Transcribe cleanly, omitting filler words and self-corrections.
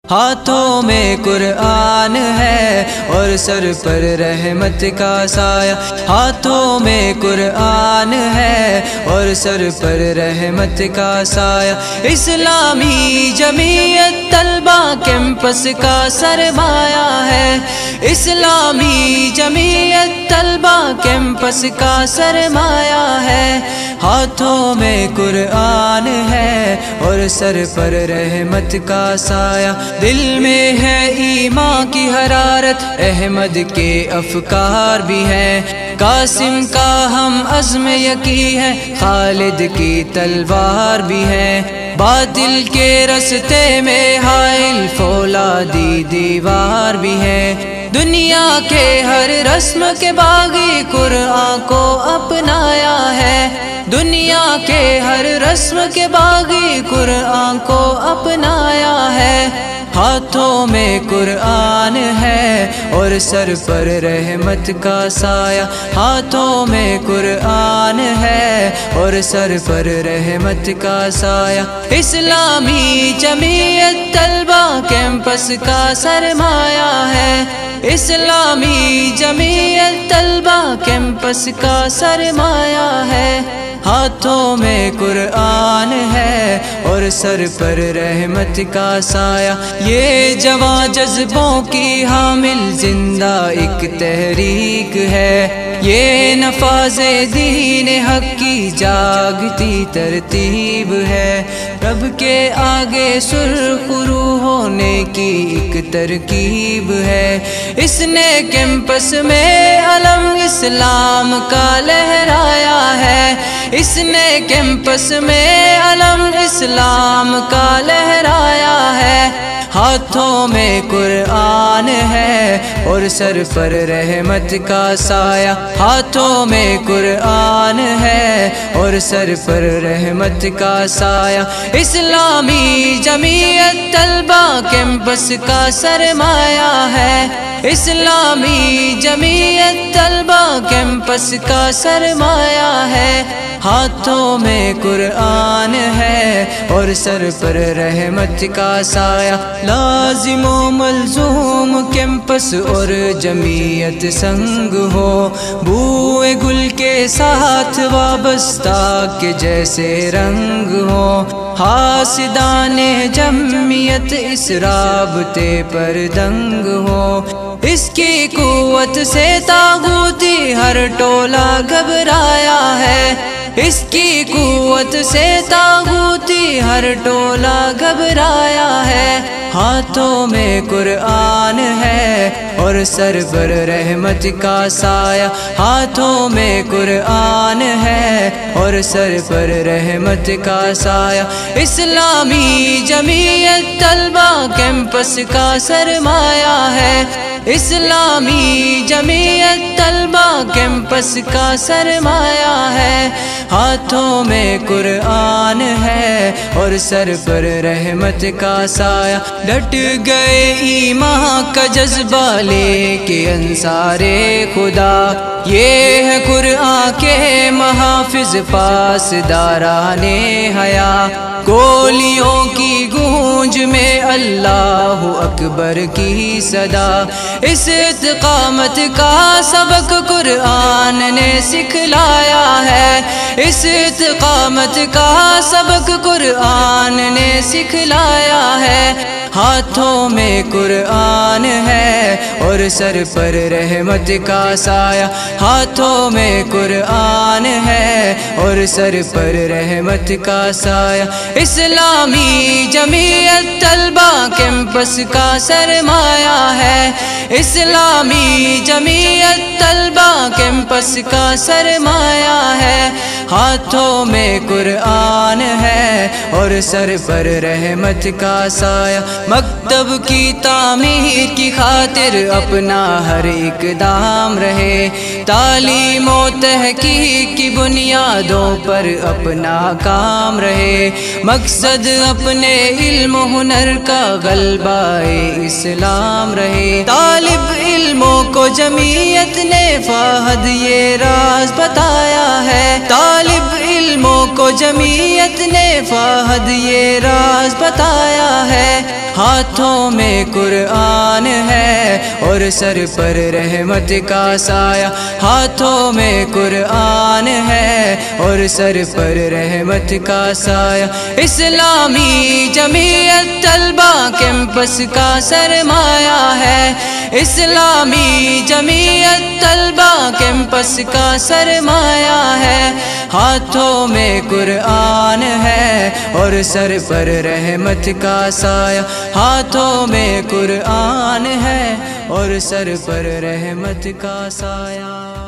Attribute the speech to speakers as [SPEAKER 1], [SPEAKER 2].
[SPEAKER 1] ہاتھوں میں قرآن ہے اور سر پر رحمت کا سایہ، ہاتھوں میں قرآن ہے اور سر پر رحمت کا سایہ، اسلامی جمعیت طلبہ کیمپس کا سرمایہ ہے، اسلامی جمعیت طلبہ کیمپس کا سرمایہ ہے، ہاتھوں میں قرآن ہے اور سر پر رحمت کا سایہ، دل میں ہے ایمان کی حرارت، احمد کے افکار بھی ہیں، قاسم کا ہم عزم یقی ہے، خالد کی تلوار بھی ہے، باطل کے رستے میں حائل فولادی دیوار بھی ہے، دنیا کے ہر رسم کے باغی قرآن کو اپنایا ہے، دنیا کے ہر رسم کے باغی قرآن کو اپنایا ہے، ہاتھوں میں قرآن ہے اور سر پر رحمت کا سایہ، ہاتھوں میں قرآن ہے اور سر پر رحمت کا سایہ، اسلامی جمعیت طلبہ کیمپس کا سرمایہ ہے، اسلامی جمعیت طلبہ کیمپس کا سرمایہ ہے، ہاتھوں میں قرآن ہے اور سر پر رحمت کا سایہ، یہ جواں جذبوں کی حامل زندہ ایک تحریک ہے، یہ نفاذ دین حق کی جاگتی ترتیب ہے، رب کے آگے سرخ روح ہونے کی ایک ترکیب ہے، اس نے کیمپس میں علم اسلام کا لہرایا ہے، اس نے کیمپس میں علم اسلام کا لہرایا ہے، ہاتھوں میں قرآن ہے اور سر پر رحمت کا سایہ، ہاتھوں میں قرآن ہے اور سر پر رحمت کا سایہ، اسلامی جمعیت طلبہ کیمپس کا سرمایہ ہے، اسلامی جمعیت طلبہ کیمپس کا سرمایہ ہے، ہاتھوں میں قرآن ہے اور سر پر رحمت کا سایہ، لازم و ملزوم کیمپس اور جمعیت سنگ ہو، بوئے گل کے ساتھ وابستہ کے جیسے رنگ ہو، حاسدان جمعیت اس رابطے پر دنگ ہو، اس کی قوت سے طاغوتی ہر ٹولہ گھبرایا ہے، اس کی قوت سے طاغوتی ہر ٹولہ گھبرایا ہے، ہاتھوں میں قرآن ہے اور سر پر رحمت کا سایہ، ہاتھوں میں قرآن ہے اور سر پر رحمت کا سایہ، اسلامی جمعیت طلبہ کیمپس کا سرمایہ ہے، اسلامی جمعیت طلبہ کیمپس کا سرمایہ ہے، ہاتھوں میں قرآن ہے اور سر پر رحمت کا سایہ، ڈٹ گئے ایمان کا جذبہ لے کے انصار خدا، یہ ہے قرآن کے محافظ پاسداران حیا، گولیوں کی گونج میں اللہ اکبر کی صدا، اس استقامت کا سبق قرآن نے سکھلایا ہے، اس استقامت کا سبق قرآن نے سکھلایا ہے، ہاتھوں میں قرآن ہے اور سر پر رحمت کا سایہ، ہاتھوں میں قرآن ہے اور سر پر رحمت کا سایہ، اسلامی جمعیت طلبہ کیمپس کا سرمایہ ہے، اسلامی جمعیت طلبہ کیمپس کا سرمایہ ہے، ہاتھوں میں قرآن ہے اور سر پر رحمت کا سایہ، مکتب کی تعمیر کی خاطر اپنا ہر اقدام رہے، تعلیم و تحقیق کی بنیادوں پر اپنا کام رہے، مقصد اپنے علم و ہنر کا غلبہ اسلام رہے، طالب علموں کو جمعیت نے فہد یہ راز بتایا ہے، طالب علموں کو جمعیت نے فہد یہ راز بتایا ہے، ہاتھوں میں قرآن ہے اور سر پر رحمت کا سایہ، ہاتھوں میں قرآن ہے اور سر پر رحمت کا سایہ، اسلامی جمعیت طلبہ کیمپس کا سرمایہ ہے، اسلامی جمعیت طلبہ کیمپس کا سرمایہ ہے، ہاتھوں میں قرآن ہے اور سر پر رحمت کا سایہ، ہاتھوں میں قرآن ہے اور سر پر رحمت کا سایہ۔